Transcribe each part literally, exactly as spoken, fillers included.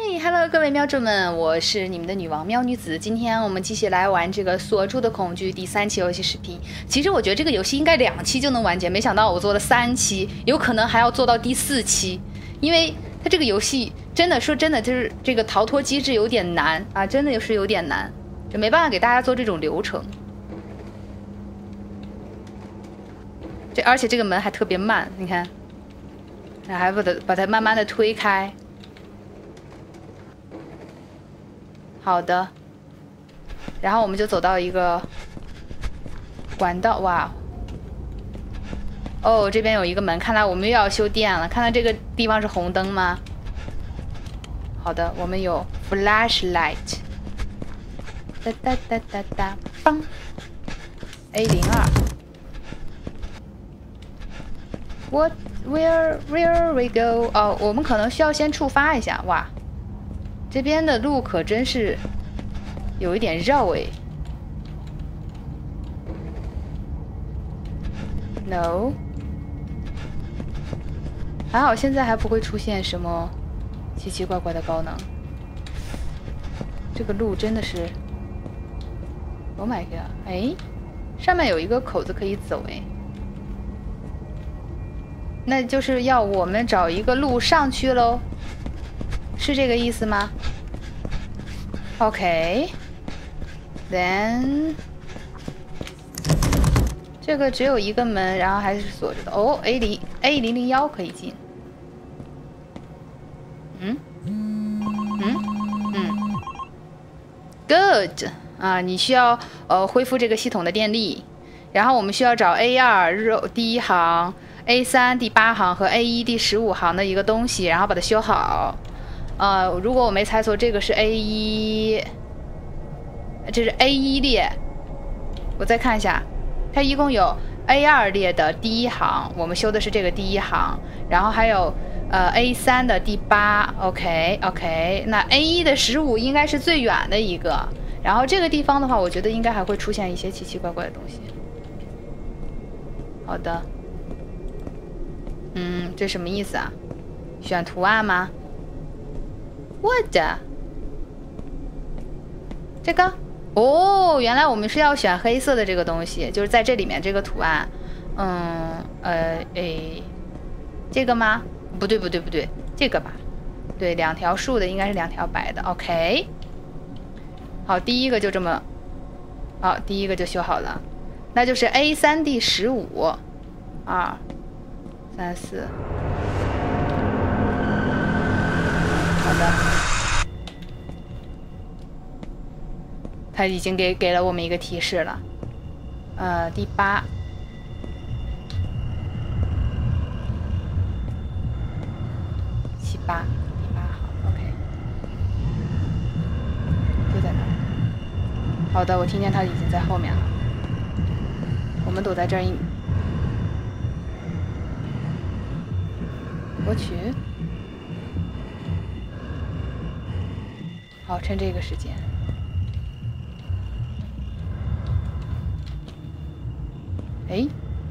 Hello， 各位喵主们，我是你们的女王喵女子。今天我们继续来玩这个《锁住的恐惧》第三期游戏视频。其实我觉得这个游戏应该两期就能完结，没想到我做了三期，有可能还要做到第四期，因为它这个游戏真的说真的就是这个逃脱机制有点难啊，真的是有点难，就没办法给大家做这种流程。这而且这个门还特别慢，你看，还把它把它慢慢的推开。好的，然后我们就走到一个管道，哇！哦，这边有一个门，看来我们又要修电了。看到这个地方是红灯吗？好的，我们有 flashlight。哒哒哒哒哒，梆 ！A 零二。What? Where? Where we go? 哦，我们可能需要先触发一下，哇！这边的路可真是有一点绕诶。No， 还好现在还不会出现什么奇奇怪怪的高能。这个路真的是 ，Oh my god！ 哎，上面有一个口子可以走哎，那就是要我们找一个路上去喽。是这个意思吗 ？OK， then 这个只有一个门，然后还是锁着的。哦 ，A 零 A 零零幺可以进。嗯嗯嗯 ，Good 啊，你需要呃恢复这个系统的电力，然后我们需要找 A 二肉第一行、A 三第八行和 A 一第十五行的一个东西，然后把它修好。呃，如果我没猜错，这个是 A 一，这是 A 一列。我再看一下，它一共有 A 二列的第一行，我们修的是这个第一行，然后还有呃 A 三的第八 ，OK OK， 那 A 一的十五应该是最远的一个，然后这个地方的话，我觉得应该还会出现一些奇奇怪怪的东西。好的，嗯，这什么意思啊？选图案吗？我的，这个哦，原来我们是要选黑色的这个东西，就是在这里面这个图案，嗯，呃，诶，这个吗？不对，不对，不对，这个吧？对，两条竖的应该是两条白的 ，OK。好，第一个就这么，好，第一个就修好了，那就是 A 三 第十五，二，三四。好的，他已经给给了我们一个提示了，呃，第八，七八，第八号 ，OK， 就在那儿。好的，我听见他已经在后面了，我们躲在这儿一，我去。好，趁这个时间，哎，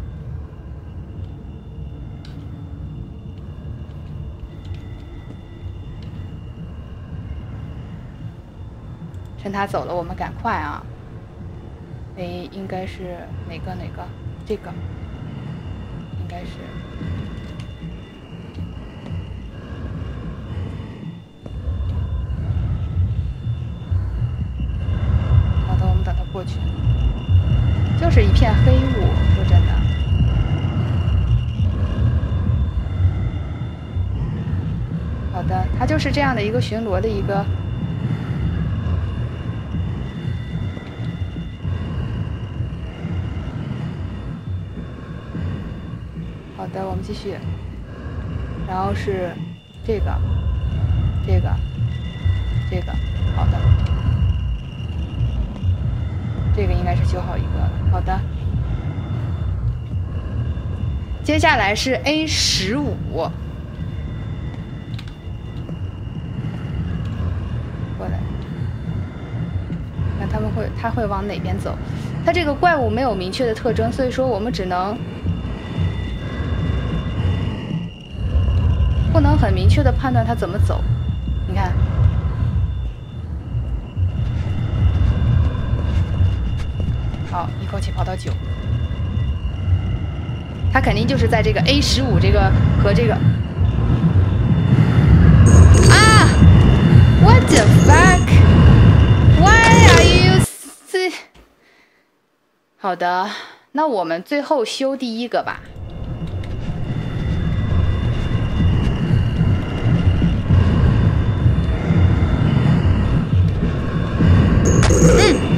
趁他走了，我们赶快啊！哎，应该是哪个哪个？这个应该是。过去，就是一片黑雾。说真的，好的，它就是这样的一个巡逻的一个。好的，我们继续。然后是这个，这个，这个，好的。这个应该是修好一个了，好的。接下来是 A 十五，过来，看他们会，他会往哪边走？他这个怪物没有明确的特征，所以说我们只能不能很明确的判断他怎么走。 你看，好，一口气跑到九。它肯定就是在这个 A 十五这个和这个啊 ，What the fuck? Why are you? 好的，那我们最后修第一个吧。嗯。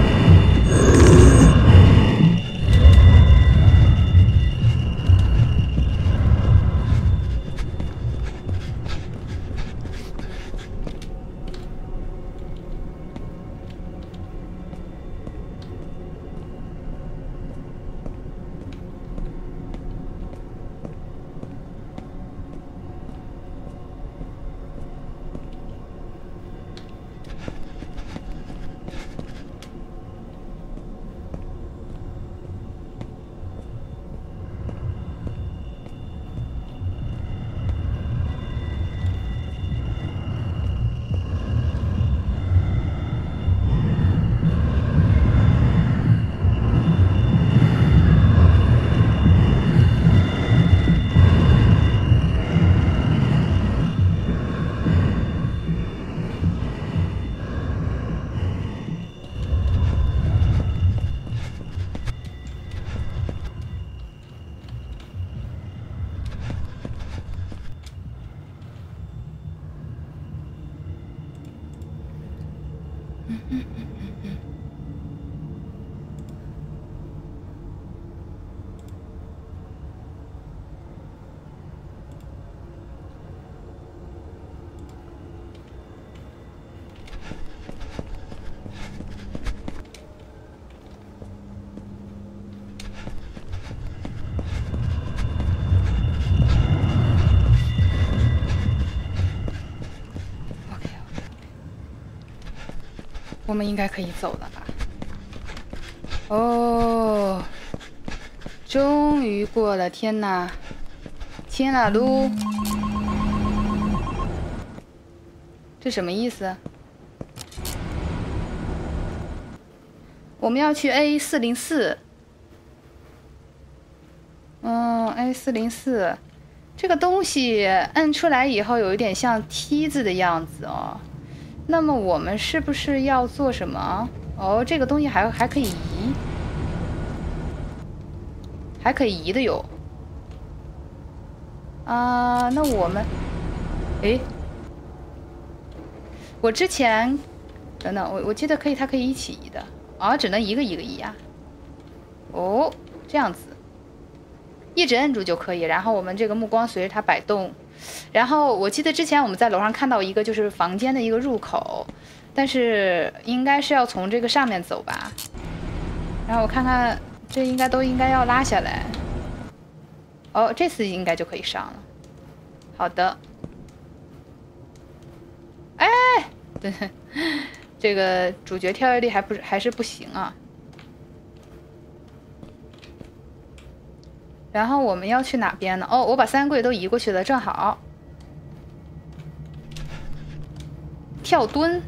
我们应该可以走了吧？哦，终于过了！天哪，天哪，噜！这什么意思？我们要去 A 四零四。嗯 ，A 四零四，这个东西摁出来以后有一点像梯子的样子哦。那么我们是不是要做什么？哦，这个东西还还可以移，还可以移的有。啊，那我们，诶，我之前，等等，我我记得可以，它可以一起移的。啊，只能一个一个移啊。哦，这样子，一直摁住就可以。然后我们这个目光随着它摆动。然后我记得之前我们在楼上看到一个就是房间的一个入口，但是应该是要从这个上面走吧。然后我看看，这应该都应该要拉下来。哦，这次应该就可以上了。好的。哎，对，这个主角跳跃力还不还是不行啊。然后我们要去哪边呢？哦，我把三柜都移过去了，正好。跳蹲，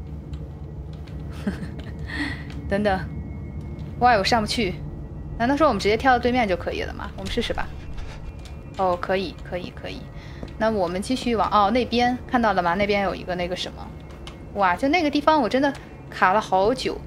等等，哇，我上不去。难道说我们直接跳到对面就可以了吗？我们试试吧。哦，可以，可以，可以。那我们继续往哦那边看到了吗？那边有一个那个什么，哇，就那个地方我真的卡了好久。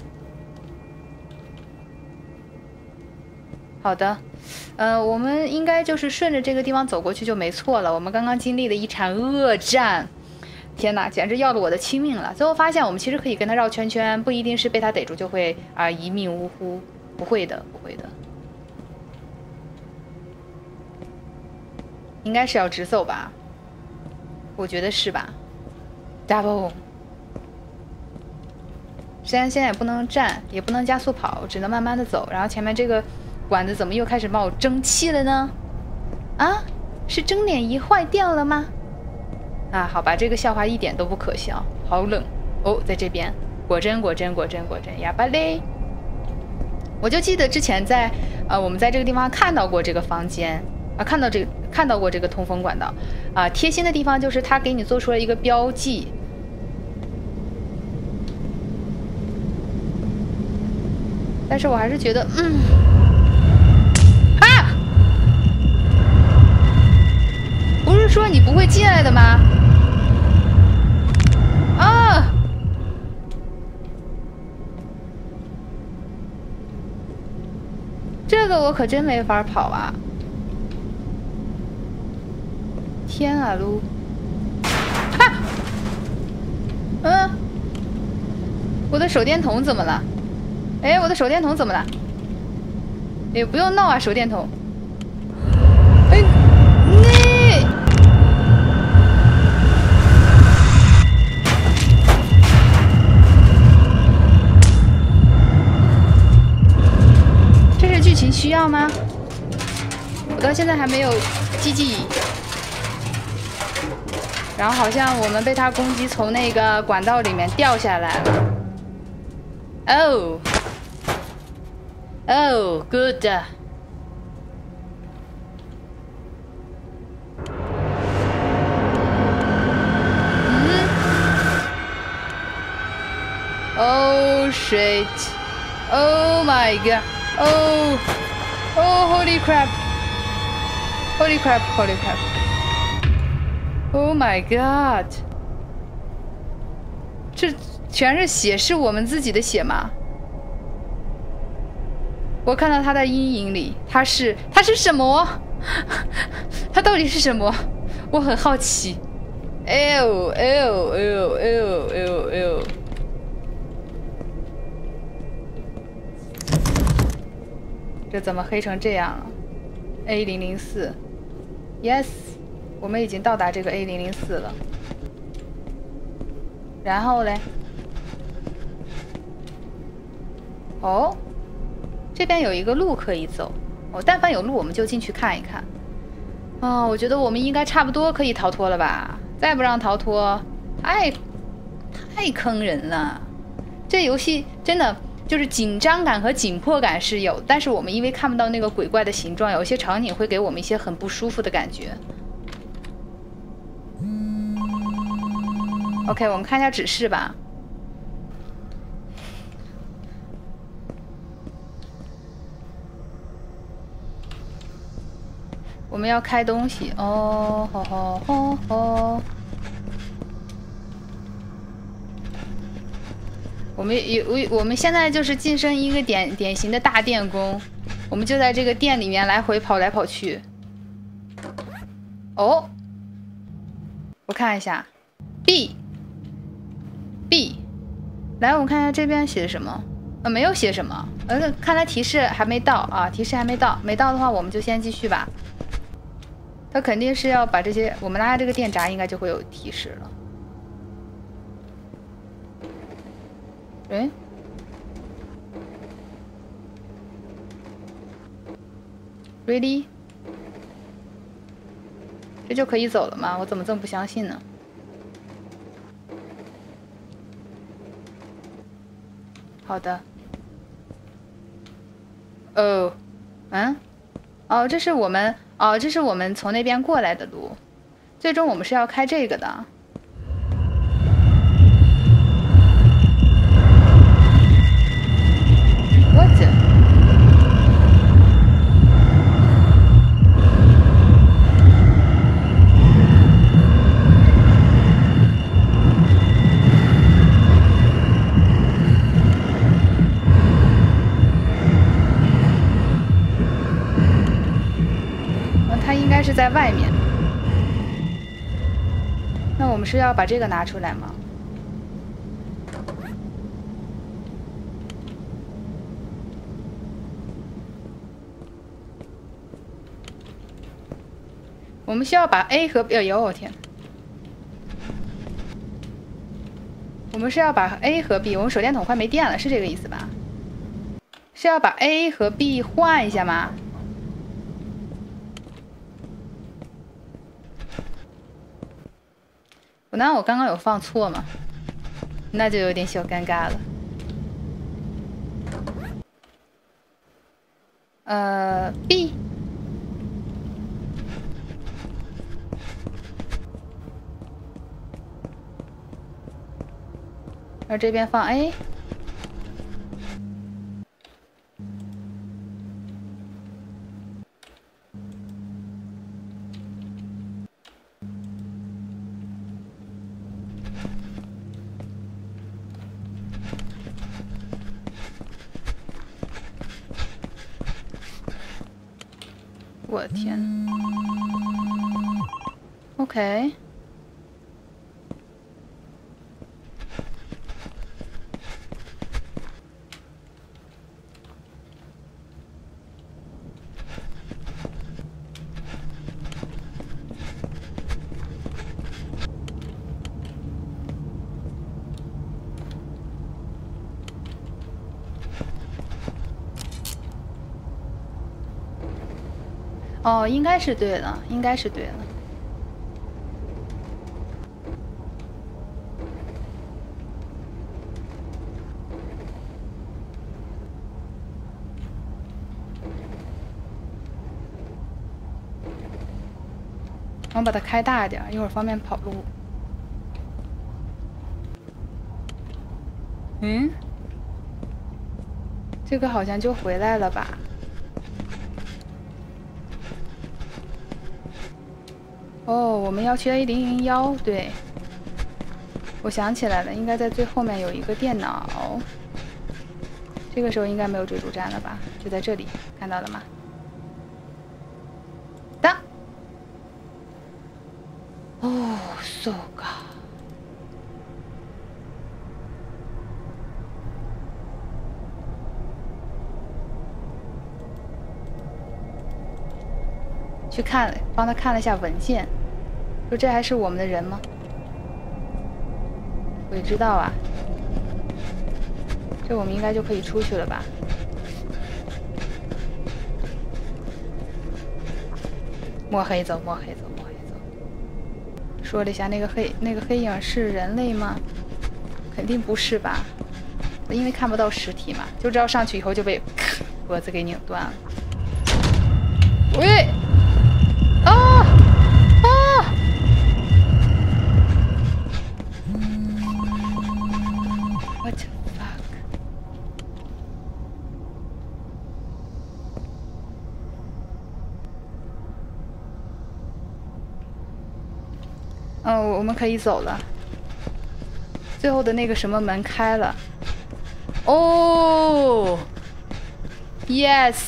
好的。呃，我们应该就是顺着这个地方走过去就没错了。我们刚刚经历了一场恶战，天哪，简直要了我的亲命了。最后发现我们其实可以跟他绕圈圈，不一定是被他逮住就会啊、呃、一命呜呼，不会的，不会的。应该是要直走吧？我觉得是吧 ？Double。虽然现在也不能站，也不能加速跑，只能慢慢的走。然后前面这个。管子怎么又开始冒蒸汽了呢？啊，是蒸脸仪坏掉了吗？啊，好吧，这个笑话一点都不可笑，好冷哦，在这边，果真果真果真果真哑巴嘞！我就记得之前在呃我们在这个地方看到过这个房间啊，看到这个看到过这个通风管道， 啊，贴心的地方就是它给你做出了一个标记。但是我还是觉得，嗯，啊，不是说你不会进来的吗？啊！这个我可真没法跑啊！天啊，撸！啊！嗯，我的手电筒怎么了？哎，我的手电筒怎么了？也不用闹啊，手电筒。哎，你这是剧情需要吗？我到现在还没有记记。然后好像我们被他攻击，从那个管道里面掉下来了。哦。Oh, good. 嗯。Oh shit. Oh my god. Oh. Oh, holy crap. Holy crap, holy crap. Oh my god. 这全是血，是我们自己的血吗？我看到他在阴影里，他是他是什么？他到底是什么？我很好奇。哎呦哎呦哎呦哎呦哎呦哎呦！这怎么黑成这样了 ？A 零零四 ，Yes， 我们已经到达这个 A 零零四了。然后嘞？哦。这边有一个路可以走，哦，但凡有路我们就进去看一看。啊、哦，我觉得我们应该差不多可以逃脱了吧？再不让逃脱，太太坑人了。这游戏真的就是紧张感和紧迫感是有，但是我们因为看不到那个鬼怪的形状，有一些场景会给我们一些很不舒服的感觉。OK， 我们看一下指示吧。我们要开东西哦，吼吼吼吼！我们有我我们现在就是晋升一个典典型的大电工，我们就在这个店里面来回跑来跑去。哦，我看一下 ，B B， 来我们看一下这边写的什么？呃，没有写什么，呃，看来提示还没到啊，提示还没到，没到的话我们就先继续吧。他肯定是要把这些，我们拉这个电闸应该就会有提示了。哎 ，Really？ 这就可以走了吗？我怎么这么不相信呢？好的。哦，嗯，哦，这是我们。哦，这是我们从那边过来的路，最终我们是要开这个的。What？ 它应该是在外面。那我们是要把这个拿出来吗？我们需要把 A 和 B， 哎呦我天！我们是要把 A 和 B， 我们手电筒快没电了，是这个意思吧？是要把 A 和 B 换一下吗？那我刚刚有放错吗？那就有点小尴尬了。呃 ，B。 然后这边放 A。我的天 ！OK。哦，应该是对了，应该是对了。我把它开大一点，一会儿方便跑路。嗯，这个好像就回来了吧？ 哦，我们要去 A 零零一，对，我想起来了，应该在最后面有一个电脑。这个时候应该没有追逐战了吧？就在这里，看到了吗？当。哦 ，so god。去看了，帮他看了一下文件，说这还是我们的人吗？鬼知道啊。这我们应该就可以出去了吧？摸黑走，摸黑走，摸黑走。说了一下，那个黑那个黑影是人类吗？肯定不是吧？因为看不到实体嘛，就知道上去以后就被脖子给拧断了。喂！ 啊啊！我去 fuck！ 嗯，我们可以走了。最后的那个什么门开了。哦 ，yes。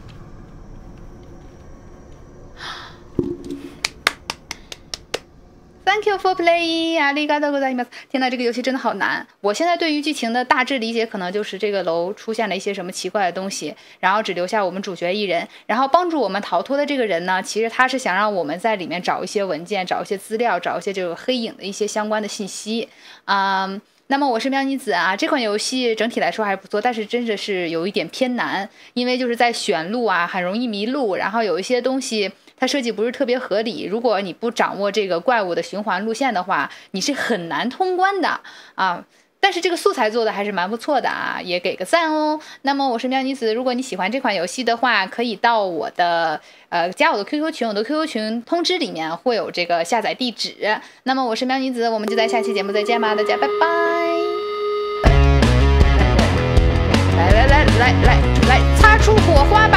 Thank you for playing， ありがとうございます。天呐，这个游戏真的好难！我现在对于剧情的大致理解，可能就是这个楼出现了一些什么奇怪的东西，然后只留下我们主角一人，然后帮助我们逃脱的这个人呢，其实他是想让我们在里面找一些文件、找一些资料、找一些这个黑影的一些相关的信息，嗯。 那么我是喵妮子啊，这款游戏整体来说还是不错，但是真的是有一点偏难，因为就是在选路啊，很容易迷路，然后有一些东西它设计不是特别合理，如果你不掌握这个怪物的循环路线的话，你是很难通关的啊。但是这个素材做的还是蛮不错的啊，也给个赞哦。那么我是喵妮子，如果你喜欢这款游戏的话，可以到我的呃加我的 Q Q 群，我的 Q Q 群通知里面会有这个下载地址。那么我是喵妮子，我们就在下期节目再见吧，大家拜拜。来来来来来来，擦出火花。